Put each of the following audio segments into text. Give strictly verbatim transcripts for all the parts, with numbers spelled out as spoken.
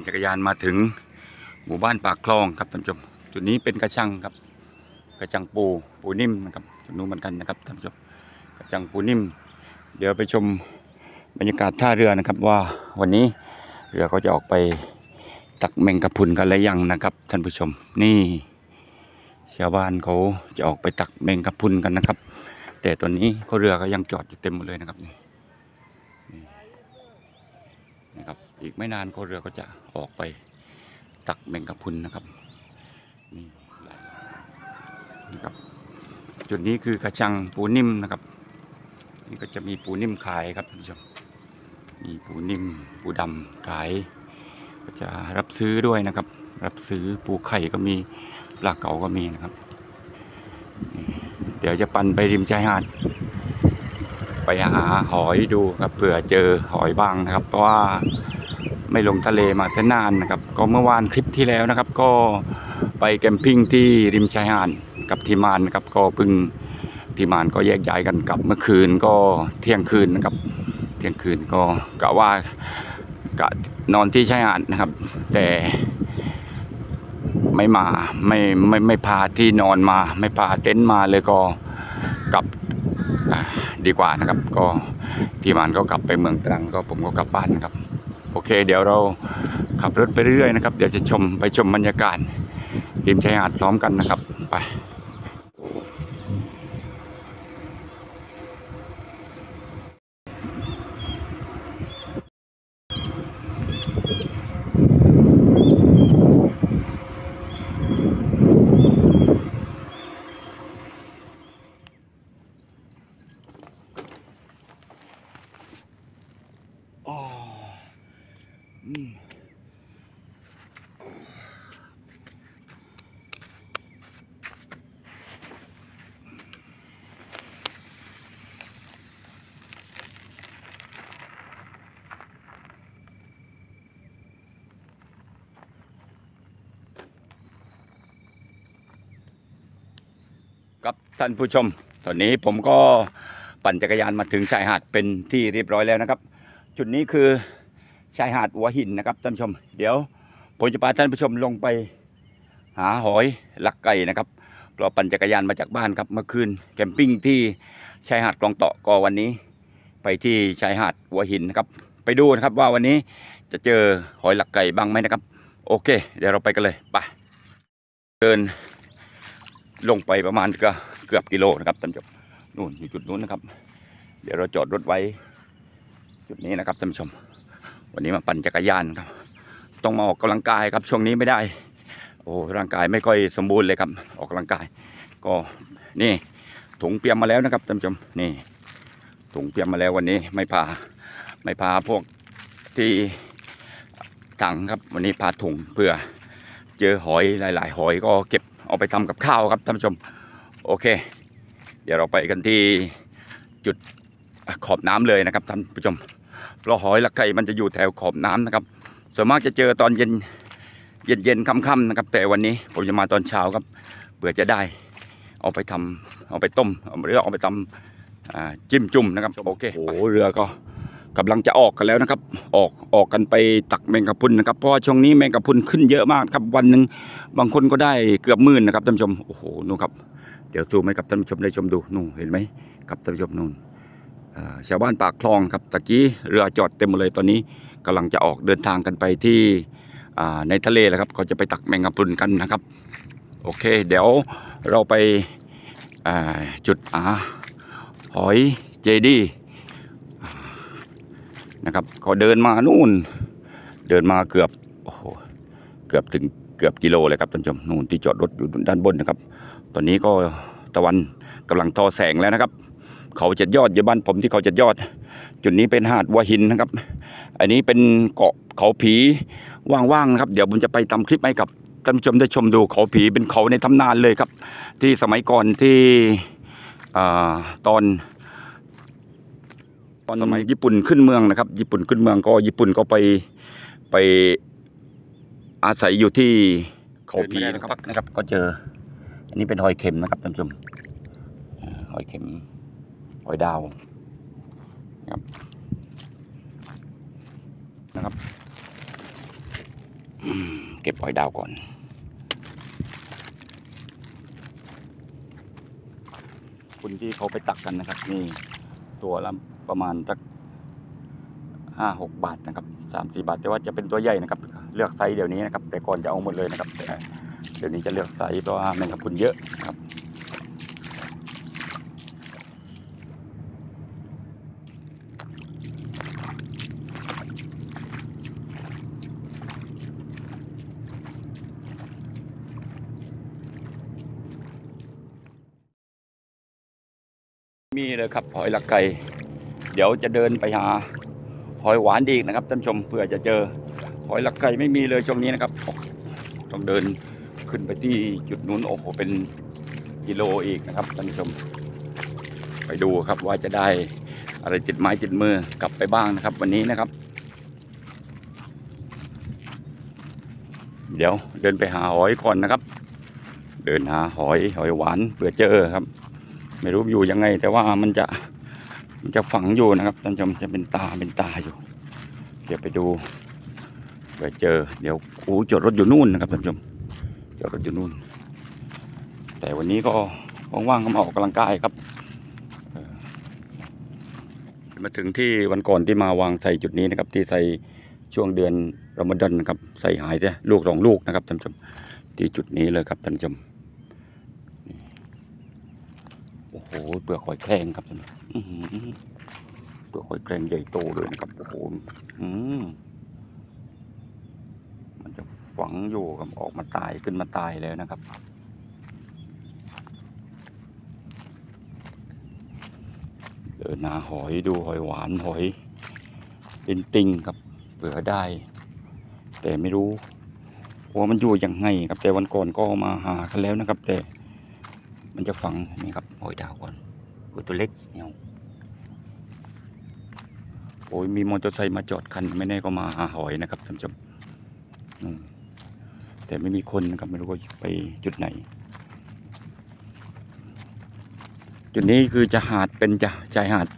จักรยานมาถึงหมู่บ้านปากคลองครับท่านผู้ชมจุดนี้เป็นกระชังครับกระชังปูปูนิ่มนะครับจุดนู้นเหมือนกันนะครับท่านผู้ชมกระชังปูนิ่มเดี๋ยวไปชมบรรยากาศท่าเรือนะครับว่าวันนี้เรือเขาจะออกไปตักแมงกะพรุนกันหรือยังนะครับท่านผู้ชมนี่ชาวบ้านเขาจะออกไปตักแมงกะพรุนกันนะครับแต่ตอนนี้เขาเรือก็ยังจอดอยู่เต็มหมดเลยนะครับนี่นะครับอีกไม่นานเขาเรือก็จะออกไปตักแมงกะพรุนนะครับนี่นะครับจุดนี้คือกระชังปูนิ่มนะครับนี่ก็จะมีปูนิ่มขายครับท่านผู้ชมมีปูนิ่มปูดำขายก็จะรับซื้อด้วยนะครับรับซื้อปูไข่ก็มีปลาเก๋าก็มีนะครับเดี๋ยวจะปั่นไปริมชายหาดไปหาหอยดูครับเผื่อเจอหอยบ้างนะครับเพราะว่าไม่ลงทะเลมาจะนานนะครับก็เมื่อวานคลิปที่แล้วนะครับก็ไปแคมปิ้งที่ริมชายหาดกับทีมงานนะครับก็เพิ่งทีมงานก็แยกย้ายกันกลับเมื่อคืนก็เที่ยงคืนนะครับเที่ยงคืนก็กะว่ากะนอนที่ชายหาดนะครับแต่ไม่มาไม่ไม่ไม่พาที่นอนมาไม่พาเต็นท์มาเลยก็กลับดีกว่านะครับก็ทีมงานก็กลับไปเมืองตรังก็ผมก็กลับบ้านครับโอเคเดี๋ยวเราขับรถไปเรื่อยๆนะครับเดี๋ยวจะชมไปชมบรรยากาศริมชายหาดพร้อมกันนะครับไปอ๋ออืมครับท่านผู้ชมตอนนี้ผมก็ปั่นจักรยานมาถึงชายหาดเป็นที่เรียบร้อยแล้วนะครับจุดนี้คือชายหาดหัวหินนะครับท่านผู้ชมเดี๋ยวผมจะพาท่านผู้ชมลงไปหาหอยลักไก่นะครับเพราะปั่นจักรยานมาจากบ้านครับเมื่อคืนแคมปิ้งที่ชายหาดคลองเตาะก็วันนี้ไปที่ชายหาดหัวหินนะครับไปดูนะครับว่าวันนี้จะเจอหอยลักไก่บ้างไหมนะครับโอเคเดี๋ยวเราไปกันเลยไปเดินลงไปประมาณก็เกือบกิโลนะครับท่านผู้ชมนู่นอยู่จุดนู้นนะครับเดี๋ยวเราจอดรถไว้จุดนี้นะครับท่านผู้ชมวันนี้มาปั่นจักรยานครับต้องมาออกกำลังกายครับช่วงนี้ไม่ได้โอ้ร่างกายไม่ค่อยสมบูรณ์เลยครับออกกำลังกายก็นี่ถุงเตรียมมาแล้วนะครับท่านผู้ชมนี่ถุงเตรียมมาแล้ววันนี้ไม่พาไม่พาพวกที่ถังครับวันนี้พาถุงเพื่อเจอหอยหลายๆหอยก็เก็บเอาไปทำกับข้าวครับท่านผู้ชมโอเคเดี๋ยวเราไปกันที่จุดขอบน้ำเลยนะครับท่านผู้ชมเพราะหอยลักไก่มันจะอยู่แถวขอบน้ำนะครับส่วนมากจะเจอตอนเย็นเย็นเย็นค่ำๆนะครับแต่วันนี้ผมจะมาตอนเช้าครับเผื่อจะได้เอาไปทำเอาไปต้มหรือเอาไปทำจิ้มจุ่มนะครับโอเคโอ้เรือก็กำลังจะออกกันแล้วนะครับออกออกกันไปตักแมงกะพรุนนะครับเพราะว่าช่วงนี้แมงกะพรุนขึ้นเยอะมากครับวันหนึ่งบางคนก็ได้เกือบหมื่นนะครับท่านผู้ชมโอ้โหนู่นครับเดี๋ยวซูมให้กับท่านผู้ชมได้ชมดูนู่นเห็นไหมครับท่านผู้ชมนู่นชาวบ้านปากคลองครับตะกี้เรือจอดเต็มหมดเลยตอนนี้กำลังจะออกเดินทางกันไปที่ในทะเลแล้วครับเขาจะไปตักแมงกะพรุนกันนะครับโอเคเดี๋ยวเราไปจุดหาหอยเจดีนะครับเขาเดินมานู่นเดินมาเกือบโอ้โหเกือบถึงเกือบกิโลเลยครับท่านผู้ชมนู่นที่จอดรถอยู่ด้านบนนะครับตอนนี้ก็ตะวันกำลังทอแสงแล้วนะครับเขาเจ็ดยอดอยู่บ้านผมที่เขาเจ็ดยอดจุดนี้เป็นหาดหัวหินนะครับอันนี้เป็นเกาะเขาผีว่างๆนะครับเดี๋ยวผมจะไปทำคลิปให้กับท่านผู้ชมได้ชมดูเขาผีเป็นเขาในตำนานเลยครับที่สมัยก่อนที่ตอนตอนสมัยญี่ปุ่นขึ้นเมืองนะครับญี่ปุ่นขึ้นเมืองก็ญี่ปุ่นก็ไปไปอาศัยอยู่ที่เขาผีนะครับนะครับก็เจออันนี้เป็นหอยเข็มนะครับท่านผู้ชมหอยเข็มหอยดาวนะครับนะครับเก็บหอยดาวก่อนคุณที่เขาไปตักกันนะครับนี่ตัวละประมาณสักห้าหกบาทนะครับสามสี่บาทแต่ว่าจะเป็นตัวใหญ่นะครับเลือกไซส์เดี๋ยวนี้นะครับแต่ก่อนจะเอาหมดเลยนะครับแต่เดี๋ยวนี้จะเลือกไซส์เพราะว่าแมงกะพรุนเยอะครับมีเลยครับหอยลักไก่เดี๋ยวจะเดินไปหาหอยหวานอีกนะครับท่านผู้ชมเพื่อจะเจอหอยลักไก่ไม่มีเลยช่วงนี้นะครับต้องเดินขึ้นไปที่จุดนู้นโอ้โหเป็นกิโลอีกนะครับท่านผู้ชมไปดูครับว่าจะได้อะไรติดไม้ติดมือกลับไปบ้างนะครับวันนี้นะครับเดี๋ยวเดินไปหาหอยก่อนนะครับเดินหาหอยหอยหวานเพื่อเจอครับไม่รู้อยู่ยังไงแต่ว่ามันจะมันจะฝังอยู่นะครับท่านผู้ชมจะเป็นตาเป็นตาอยู่เดี๋ยวไปดูเผื่อเจอเดี๋ยวโอ้จอดรถอยู่นู่นนะครับท่านผู้ชมจอดรถอยู่นู่นแต่วันนี้ก็ว่างๆก็มาออกกำลังกายครับมาถึงที่วันก่อนที่มาวางใส่จุดนี้นะครับที่ใส่ช่วงเดือนรอมฎอนนะครับใส่หายใช่ลูกสองลูกนะครับท่านผู้ชมที่จุดนี้เลยครับท่านผู้ชมโอ้โหเปลือกหอยแครงครับท่านเปลือกหอยแครงใหญ่โตเลยนะครับโอ้โหมันจะฝังอยู่ครับออกมาตายขึ้นมาตายแล้วนะครับเดินหาหอยดูหอยหวานหอยเป็นติงครับเผื่อได้แต่ไม่รู้ว่ามันอยู่ยังไงครับแต่วันก่อนก็มาหากันแล้วนะครับแต่มันจะฝังนี่ครับหอยดาวก่อนตัวเล็กเนี่ยโอ้ยมีมอเตอร์ไซค์มาจอดคันไม่แน่ก็มาหาหอยนะครับท่านผู้ชมแต่ไม่มีคนนะครับไม่รู้ว่าไปจุดไหนจุดนี้คือจะหาดเป็นจะชายหาด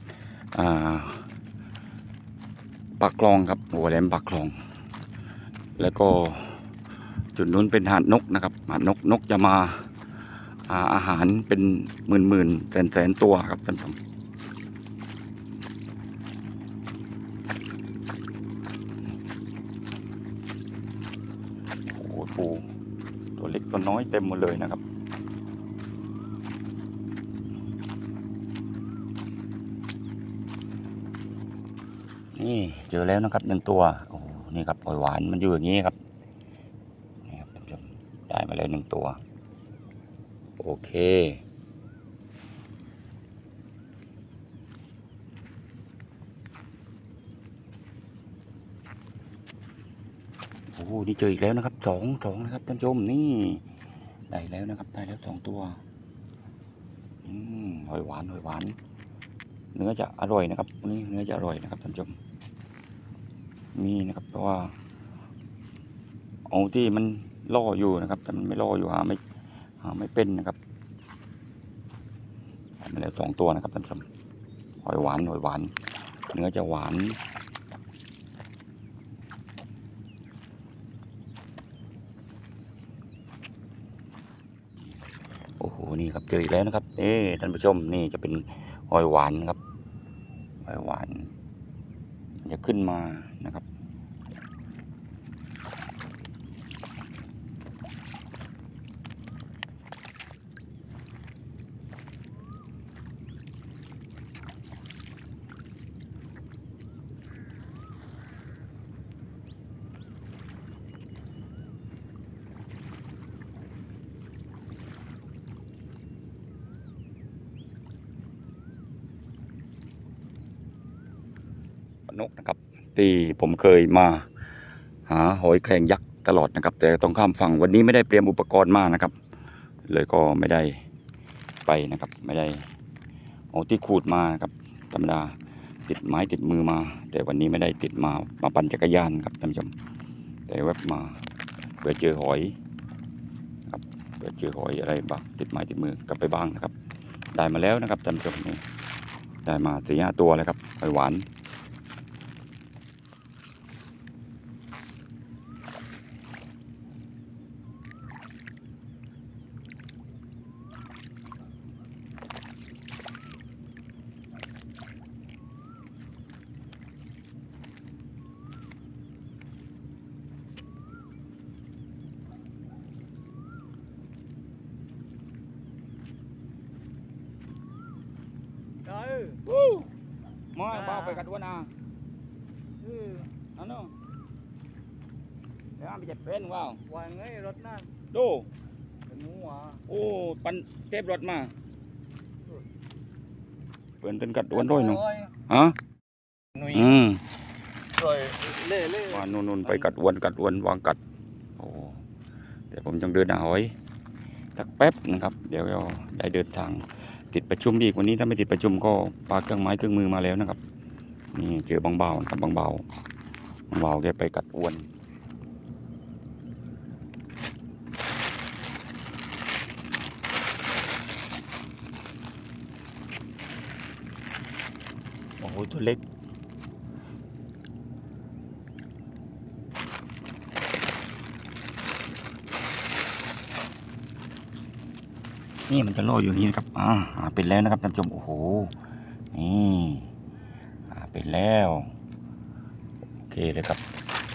ปากคลองครับหัวแหลมปากคลองแล้วก็จุดนู้นเป็นหาดนกนะครับหาดนกนกจะมาอาหารเป็นหมื่นหมื่นแสนแสนตัวครับท่านผู้ชมโอ้โหปูตัวเล็กตัวน้อยเต็มหมดเลยนะครับนี่เจอแล้วนะครับหนึ่งตัวโอ้นี่ครับหอยหวานมันอยู่อย่างนี้ครับนี่ครับท่านผู้ชมได้มาแล้วหนึ่งตัวโอเคโอ้นี่เจออีกแล้วนะครับสองสองนะครับท่านผู้ชมนี่ได้แล้วนะครับได้แล้วสองตัวอืมหอยหวานหอยหวานเนื้อจะอร่อยนะครับนี่เนื้อจะอร่อยนะครับท่านผู้ชมมีนะครับเพราะว่าเอาที่มันล่ออยู่นะครับแต่มันไม่ล่ออยู่หาไม่หาไม่เป็นนะครับมาแล้วสองตัวนะครับท่านผู้ชมหอยหวานหอยหวานเนื้อจะหวานโอ้โหนี่ครับเจออีกแล้วนะครับเอ๊ท่านผู้ชมนี่จะเป็นหอยหวานครับหอยหวานมันจะขึ้นมานะครับนกนะครับที่ผมเคยมาหาหอยแครงยักษ์ตลอดนะครับแต่ต้องข้ามฝั่งวันนี้ไม่ได้เตรียมอุปกรณ์มานะครับเลยก็ไม่ได้ไปนะครับไม่ได้เอาที่ขูดมานะครับธรรมดาติดไม้ติดมือมาแต่วันนี้ไม่ได้ติดมามาปั่นจักรยานครับท่านผู้ชมแต่แวบมาเพื่อเจอหอยครับเพื่อเจอหอยอะไรบ้างติดไม้ติดมือกลับไปบ้างนะครับได้มาแล้วนะครับท่านผู้ชมนี่ได้มาสี่ห้าตัวแล้วครับหอยหวานวู้มาบ้าไปกัดวันอาเอออันนู้นเดี๋ยวไปจัดเป็นว้าววางไงรถนั่นดูเป็นหมูหวาโอ้ปันเทปรถมาเปิดเป็นกัดวันด้วยเนาะฮะอืมเล่เล่ว่านุ่นๆไปกัดวันกัดวันวางกัดโอ้เดี๋ยวผมจังเดินหาหอยสักแป๊บนะครับเดี๋ยวเราได้เดินทางติดประชุมอีกวันนี้ถ้าไม่ติดประชุมก็ปาเครื่องไม้เครื่องมือมาแล้วนะครับนี่เจอบางเบาครับบางเบาบางเบาแกไปกัดอวนโอ้โหตัวเล็กนี่มันจะล่ออยู่นี่นะครับอ่าเป็นแล้วนะครับท่านผู้ชมโอ้โหนี่เป็นแล้วโอเคเลยครับ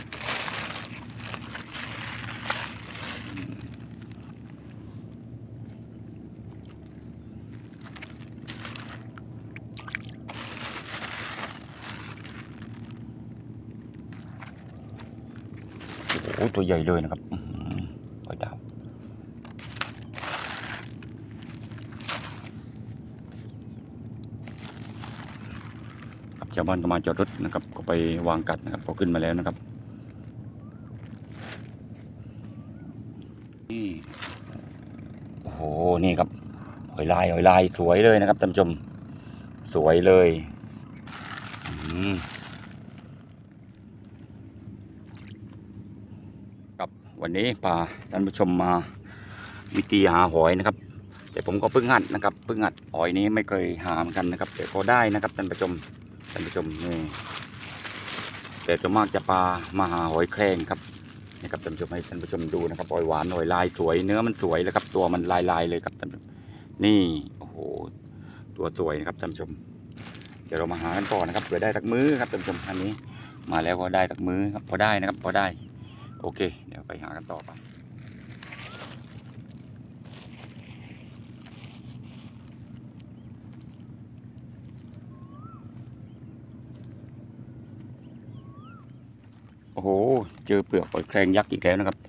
โอ้ตัวใหญ่เลยนะครับปล่อยดาวชาวบ้านก็มาจอดรถนะครับก็ไปวางกัดนะครับพอขึ้นมาแล้วนะครับนี่โอ้โหนี่ครับหอยลายหอยลายสวยเลยนะครับท่านผู้ชมสวยเลยครับวันนี้พาท่านผู้ชมมาวิธีหาหอยนะครับแต่ผมก็เพิ่งหัดนะครับเพิ่งหัดหอยนี้ไม่เคยหาเหมือนกันนะครับแต่ก็ได้นะครับท่านผู้ชมท่านผู้ชมนี่แต่จะมากจะปลามาหาหอยแครงครับนะครับท่านผู้ชมให้ท่านผู้ชมดูนะครับหอยหวานหอยลายสวยเนื้อมันสวยเลยครับตัวมันลายลายเลยครับท่านผู้ชมนี่โอ้โหตัวสวยนะครับท่านผู้ชมเดี๋ยวเรามาหากันก่อนนะครับเผื่อได้สักมื้อครับท่านผู้ชมอันนี้มาแล้วก็ได้สักมื้อครับพอได้นะครับพอได้โอเคเดี๋ยวไปหากันต่อไปโอ้โหเจอเปลือกหอยแครงยักษ์อีกแล้วนะครับ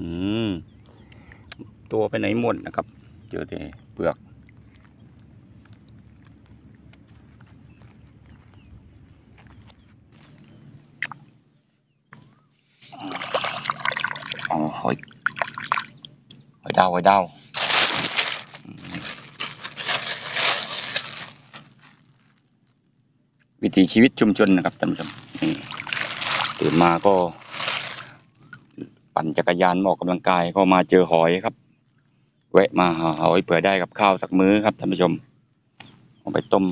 ตัวไปไหนหมดนะครับเจอแต่เปลือกอ๋อหอยหอยดาวหอยดาววิถีชีวิตชุมชนนะครับท่านผู้ชมตื่นมาก็ปั่นจักรยานออกกำลังกายก็มาเจอหอยครับแวะมาหาหอยเผื่อได้กับข้าวสักมื้อครับท่านผู้ชมเอาไปต้ม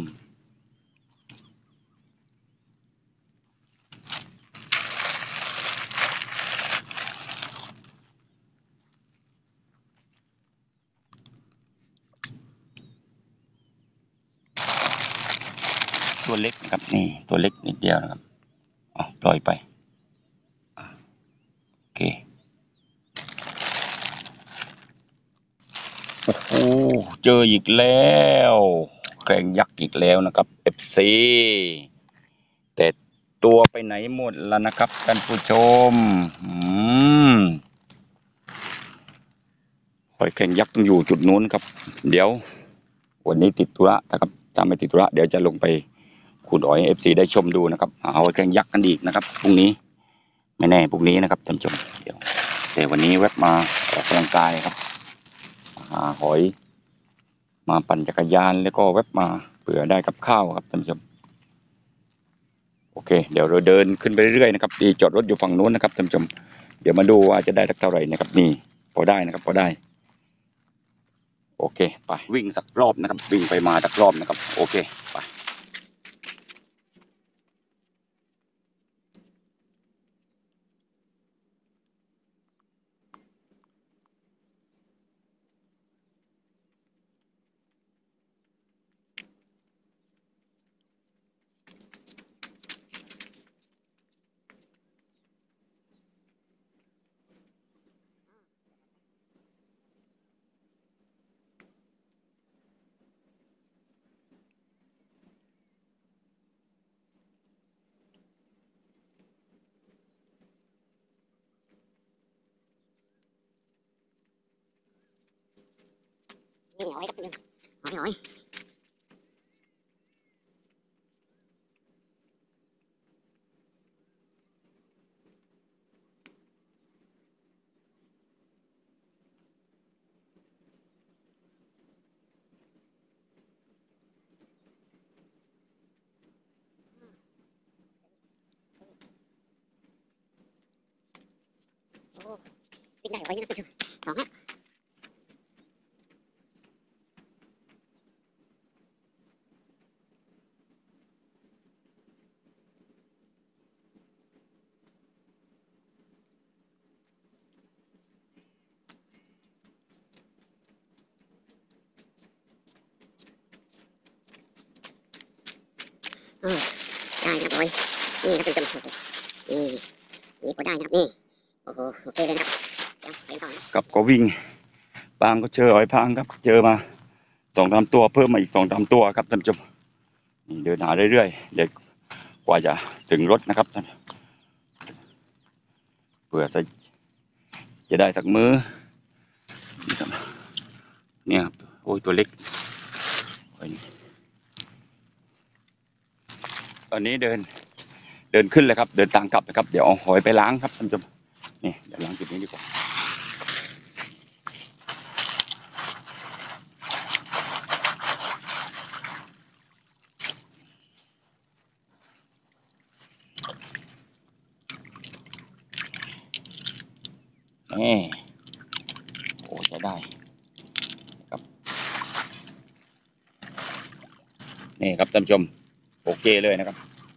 ตัวเล็กนะครับนี่ตัวเล็กนิดเดียวนะครับอ๋อปล่อยไปโอเคโอ้โหเจออีกแล้วแกรงยักษ์อีกแล้วนะครับ เอฟ ซี แต่ตัวไปไหนหมดแล้วนะครับท่านผู้ชมอืมหอยแครงยักษ์ต้องอยู่จุดนู้นครับเดี๋ยววันนี้ติดธุระนะครับถ้าไม่ติดธุระเดี๋ยวจะลงไปขุดหอย เอฟ ซี ได้ชมดูนะครับหาหอยแครงยักษ์กันอีกนะครับพรุ่งนี้ไม่แน่พรุ่งนี้นะครับท่านผู้ชมเดี๋ยวแต่วันนี้แวะมาออกกำลังกายครับหาหอยมาปั่นจักรยานแล้วก็แวะมาเผื่อได้กับข้าวครับท่านผู้ชมโอเคเดี๋ยวเราเดินขึ้นไปเรื่อยๆนะครับที่จอดรถอยู่ฝั่งนู้นนะครับท่านผู้ชมเดี๋ยวมาดูว่าจะได้สักเท่าไหร่นะครับนี่พอได้นะครับพอได้โอเคไปวิ่งสักรอบนะครับวิ่งไปมาสักรอบนะครับโอเคไปนี่หอยครับหอยหอยโอ้วิ่งได้หอยนี่นะสองละเออได้นะครับหอยนี่ครับเป็นจำนี่นี่ก็ได้นะครับนี่โอ้โหโอเคเลยนะครับเดี๋ยวไปต่อนะกับก็วิ่งปางก็เจอหอยพางครับ เจอมาสองสามตัวเพิ่มมาอีกสองสามตัวครับท่านผู้ชมนี่เดินหาเรื่อยๆเดี๋ยวกว่าจะถึงรถนะครับท่านเผื่อจะจะได้สักมื้อนี่ครับเนี่ยครับโอ้ยตัวเล็กตอนนี้เดินเดินขึ้นเลยครับ เดินทางกลับนะครับเดี๋ยวเอาหอยไปล้างครับท่านผู้ชมนี่เดี๋ยวล้างจุดนี้ดีกว่านี่โอ้จะได้ครับนี่ครับท่านผู้ชมโอเคเลยนะครับ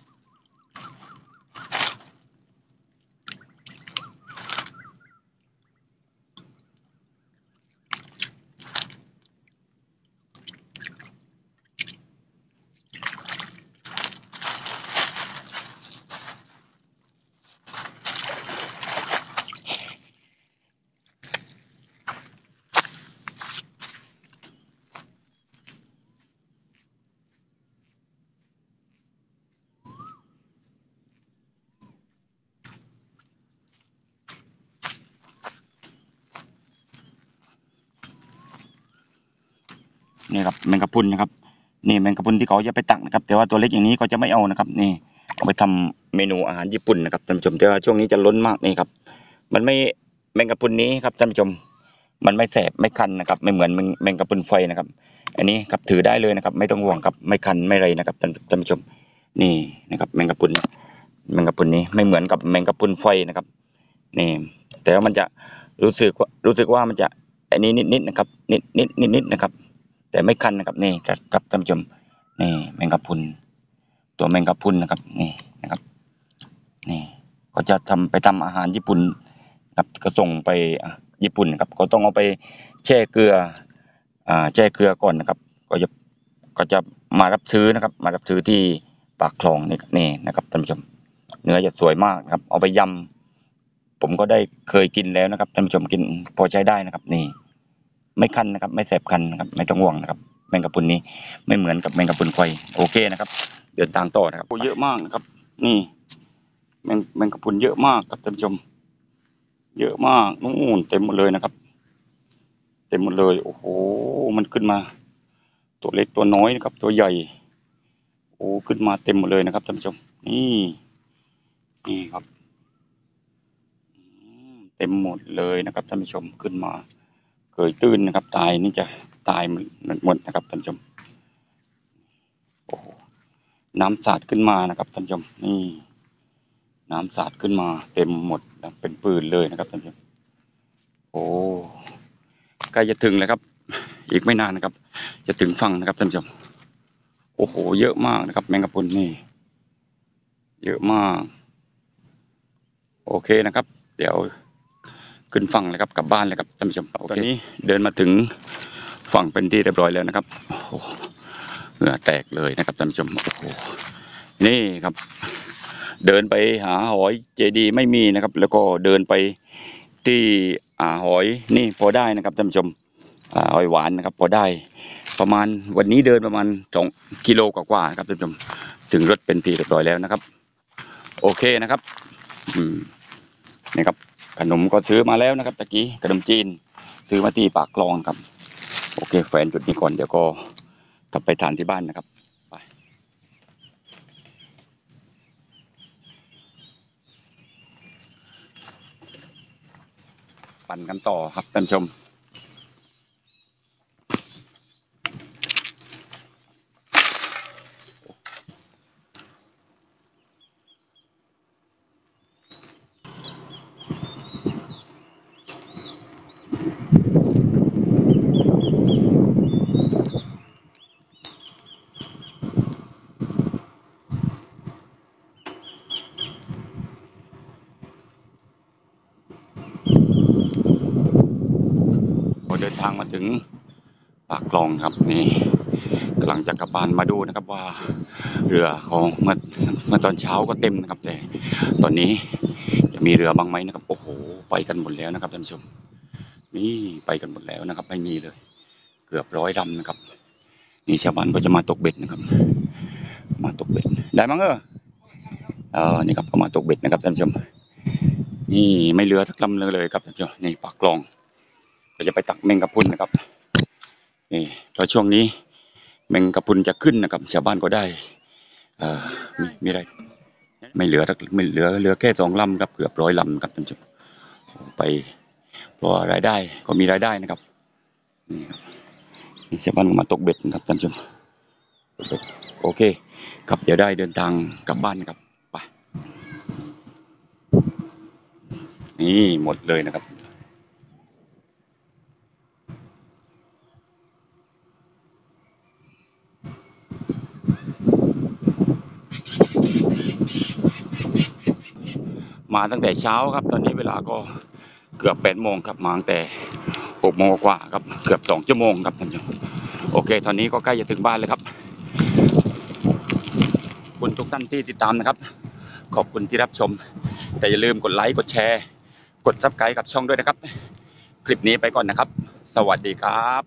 นี่ครับแมงกะพรุนนะครับนี่แมงกะพรุนที่เขาจะไปตักนะครับแต่ว่าตัวเล็กอย่างนี้เขาจะไม่เอานะครับนี่เอาไปทำเมนูอาหารญี่ปุ่นนะครับท่านผู้ชมแต่ว่าช่วงนี้จะล้นมากนี่ครับมันไม่แมงกะพรุนนี้ครับท่านผู้ชมมันไม่แสบไม่คันนะครับไม่เหมือนแมงกะพรุนไฟนะครับอันนี้ครับถือได้เลยนะครับไม่ต้องห่วงครับไม่คันไม่ไรนะครับท่านท่านผู้ชมนี่นะครับแมงกะพรุนแมงกะพรุนนี้ไม่เหมือนกับแมงกะพรุนไฟนะครับนี่แต่ว่ามันจะรู้สึกว่ารู้สึกว่ามันจะอันนี้นิดๆนะครับนิดนิดนิดนิดนะครับแต่ไม่คันนะครับนี่ครับท่านผู้ชมนี่แมงกะพรุนตัวแมงกะพรุนนะครับนี่นะครับนี่ก็จะทำไปทำอาหารญี่ปุ่นครับก็ส่งไปญี่ปุ่นนะครับก็ต้องเอาไปแช่เกลืออ่าแช่เกลือก่อนนะครับก็จะก็จะมารับซื้อนะครับ มารับซื้อที่ปากคลองนี่นี่นะครับท่านผู้ชมเนื้อจะสวยมากนะครับเอาไปยำผมก็ได้เคยกินแล้วนะครับท่านผู้ชมกินพอใช้ได้นะครับนี่ไม่คันนะครับไม่แสบคันนะครับไม่ต้องห่วงนะครับแมงกะพรุนนี้ไม่เหมือนกับแมงกะพรุนไฟโอเคนะครับเดินทางต่อนะครับเยอะมากนะครับนี่แมงแมงกะพรุนเยอะมากครับท่านผู้ชมเยอะมากนู่นเต็มหมดเลยนะครับเต็มหมดเลยโอ้โหมันขึ้นมาตัวเล็กตัวน้อยนะครับตัวใหญ่โอ้ขึ้นมาเต็มหมดเลยนะครับท่านผู้ชมนี่นี่ครับเต็มหมดเลยนะครับท่านผู้ชมขึ้นมาเกยตื้นนะครับตายนี่จะตายหมดนะครับท่านผู้ชมโอ้น้ำสาดขึ้นมานะครับท่านผู้ชมนี่น้ำสาดขึ้นมาเต็มหมดเป็นปืนเลยนะครับท่านผู้ชมโอ้ใกล้จะถึงแล้วครับอีกไม่นานนะครับจะถึงฝั่งนะครับท่านผู้ชมโอ้โหเยอะมากนะครับแมงกะพรุนนี่เยอะมากโอเคนะครับเดี๋ยวขึ้นฝั่งเลยครับกลับบ้านเลยครับท่านผู้ชมตอนนี้เดินมาถึงฝั่งเป็นที่เรียบร้อยแล้วนะครับโอ้โหเหงื่อแตกเลยนะครับท่านผู้ชมโอ้โหนี่ครับเดินไปหาหอยเจดีไม่มีนะครับ แล้วก็เดินไปที่อ่าหอยนี่พอได้นะครับท่านผู้ชมอ่าหอยหวานนะครับพอได้ประมาณวันนี้เดินประมาณสองกิโลกว่าๆนะครับท่านผู้ชมถึงรถเป็นที่เรียบร้อยแล้วนะครับโอเคนะครับอืมนี่ครับขนมก็ซื้อมาแล้วนะครับตะกี้ขนมจีนซื้อมาที่ปากคลองครับโอเคแฟนจุดนี้ก่อนเดี๋ยวก็กลับไปทานที่บ้านนะครับไปปั่นกันต่อครับท่านผู้ชมพอเดินทางมาถึงปากคลองครับนี่กำลังจะกลับบ้านมาดูนะครับว่าเรือของเมื่อเมื่อตอนเช้าก็เต็มนะครับแต่ตอนนี้จะมีเรือบ้างไหมนะครับโอ้โหไปกันหมดแล้วนะครับท่านผู้ชมนี่ไปกันหมดแล้วนะครับไม่มีเลยเกือบร้อยลำนะครับนี่ชาวบ้านก็จะมาตกเบ็ดนะครับมาตกเบ็ดได้มั้งเออเออนี่ครับก็มาตกเบ็ดนะครับท่านผู้ชมนี่ไม่เหลือทักลำเลยครับท่านผู้ชมนี่ปากคลองก็จะไปตักแมงกะพรุนนะครับนี่เพราะช่วงนี้แมงกะพรุนจะขึ้นนะครับชาวบ้านก็ได้เอ่อมีมีอะไรไม่เหลือทักไม่เหลือเหลือแค่สองลำครับเกือบร้อยลำครับท่านผู้ชมไปเพราะรายได้ก็มีรายได้นะครับนี่ครับนี่ชาวบ้านก็มาตกเบ็ดนะครับท่านผู้ชมตกเบ็ดโอเคครับเดี๋ยวได้เดินทางกลับบ้านนะครับไปนี่หมดเลยนะครับมาตั้งแต่เช้าครับตอนนี้เวลาก็เกือบแปดโมงครับมาตั้งแต่หกโมงกว่าครับเกือบสองชั่วโมงครับท่านผู้ชมโอเคตอนนี้ก็ใกล้จะถึงบ้านเลยครับคุณทุกท่านที่ติดตามนะครับขอบคุณที่รับชมแต่อย่าลืมกดไลค์กดแชร์กดซับสไครต์กับช่องด้วยนะครับคลิปนี้ไปก่อนนะครับสวัสดีครับ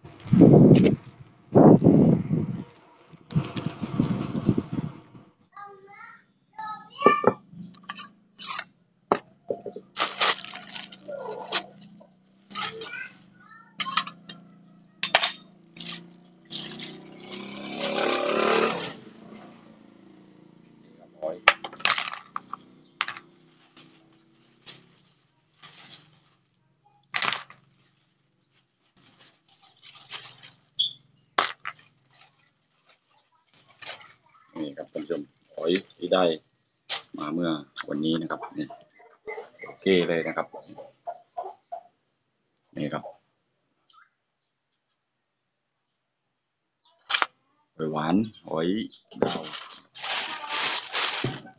นี่ครับท่านผู้ชมหอยที่ได้มาเมื่อวันนี้นะครับนี่โอเคเลยนะครับนี่ครับหอยหวานหอยดาว